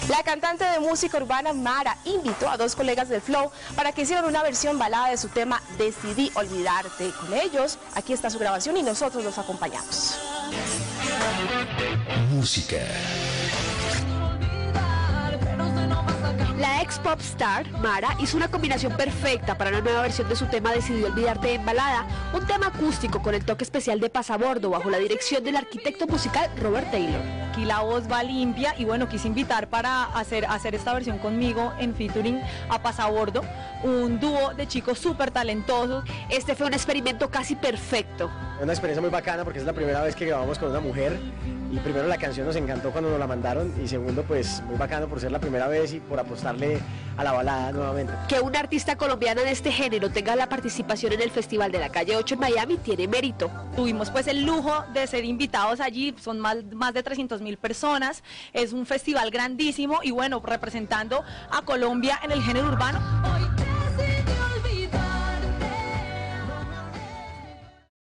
La cantante de música urbana Mara invitó a dos colegas del Flow para que hicieran una versión balada de su tema Decidí Olvidarte. Con ellos, aquí está su grabación y nosotros los acompañamos. Música. La ex pop star, Mara, hizo una combinación perfecta para una nueva versión de su tema Decidí Olvidarte en balada, un tema acústico con el toque especial de Pasabordo bajo la dirección del arquitecto musical Robert Taylor. Aquí la voz va limpia y bueno, quise invitar para hacer esta versión conmigo en featuring a Pasabordo, un dúo de chicos súper talentosos. Este fue un experimento casi perfecto. Una experiencia muy bacana porque es la primera vez que grabamos con una mujer y primero la canción nos encantó cuando nos la mandaron y segundo pues muy bacano por ser la primera vez y por apostarle a la balada nuevamente. Que una artista colombiana de este género tenga la participación en el Festival de la Calle 8 en Miami tiene mérito. Tuvimos pues el lujo de ser invitados allí, son más de 300.000 personas, es un festival grandísimo y bueno, representando a Colombia en el género urbano.